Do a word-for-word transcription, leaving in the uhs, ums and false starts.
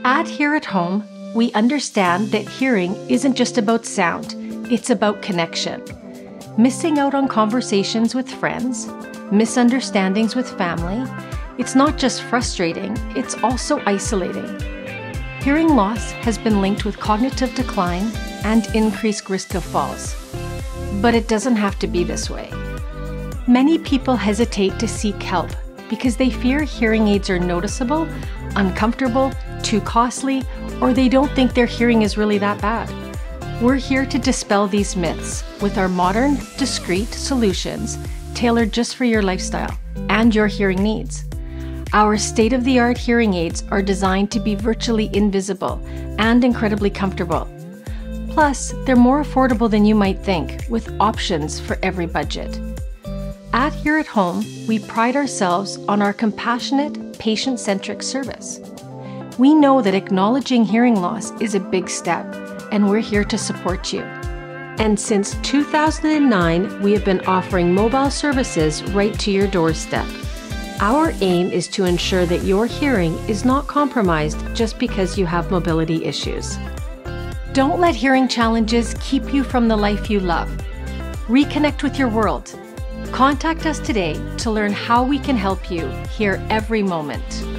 At Here at Home, we understand that hearing isn't just about sound, it's about connection. Missing out on conversations with friends, misunderstandings with family, it's not just frustrating, it's also isolating. Hearing loss has been linked with cognitive decline and increased risk of falls. But it doesn't have to be this way. Many people hesitate to seek help because they fear hearing aids are noticeable, uncomfortable, too costly, or they don't think their hearing is really that bad. We're here to dispel these myths with our modern, discreet solutions tailored just for your lifestyle and your hearing needs. Our state-of-the-art hearing aids are designed to be virtually invisible and incredibly comfortable. Plus, they're more affordable than you might think, with options for every budget. At Here at Home, we pride ourselves on our compassionate, patient-centric service. We know that acknowledging hearing loss is a big step, and we're here to support you. And since two thousand nine, we have been offering mobile services right to your doorstep. Our aim is to ensure that your hearing is not compromised just because you have mobility issues. Don't let hearing challenges keep you from the life you love. Reconnect with your world. Contact us today to learn how we can help you hear every moment.